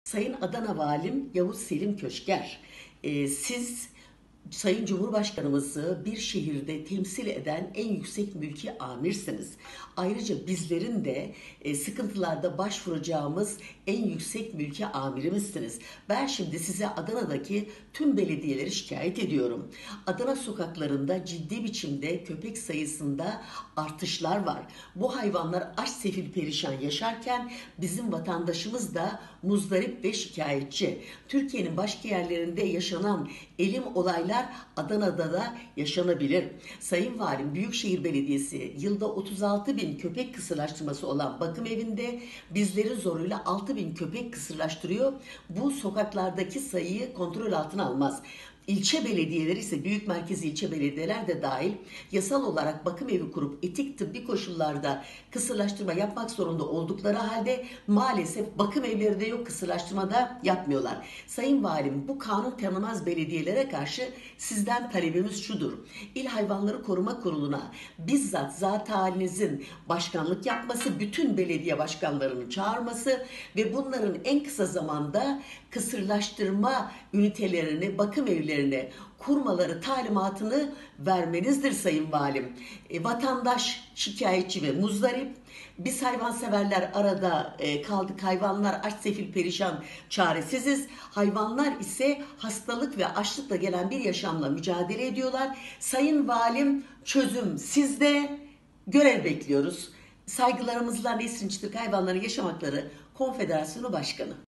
Sayın Adana Valim Yavuz Selim Köşker, siz Sayın Cumhurbaşkanımızı bir şehirde temsil eden en yüksek mülki amirsiniz. Ayrıca bizlerin de sıkıntılarda başvuracağımız en yüksek mülki amirimizsiniz. Ben şimdi size Adana'daki tüm belediyeleri şikayet ediyorum. Adana sokaklarında ciddi biçimde köpek sayısında artışlar var. Bu hayvanlar aç sefil perişan yaşarken bizim vatandaşımız da muzdarip ve şikayetçi. Türkiye'nin başka yerlerinde yaşanan elim olaylar Adana'da da yaşanabilir. Sayın Valim, Büyükşehir Belediyesi yılda 36 bin köpek kısırlaştırması olan bakım evinde bizlerin zoruyla 6 bin köpek kısırlaştırıyor. Bu sokaklardaki sayıyı kontrol altına almaz. İlçe belediyeleri ise büyük merkez ilçe belediyeler de dahil yasal olarak bakım evi kurup etik tıbbi koşullarda kısırlaştırma yapmak zorunda oldukları halde maalesef bakım evleri de yok, kısırlaştırma da yapmıyorlar. Sayın Valim, bu kanun tanımaz belediyelere karşı sizden talebimiz şudur. İl Hayvanları Koruma Kurulu'na bizzat zat halinizin başkanlık yapması, bütün belediye başkanlarını çağırması ve bunların en kısa zamanda kısırlaştırma ünitelerini, bakım evlerini kurmaları talimatını vermenizdir Sayın Valim. Vatandaş şikayetçi ve muzdarip. Biz hayvanseverler arada kaldık. Hayvanlar aç sefil perişan çaresiziz. Hayvanlar ise hastalık ve açlıkla gelen bir yaşamla mücadele ediyorlar. Sayın Valim, çözüm sizde, görev bekliyoruz. Saygılarımızla Nesrin Çıtık Hayvanların Yaşam Hakları Konfederasyonu Başkanı.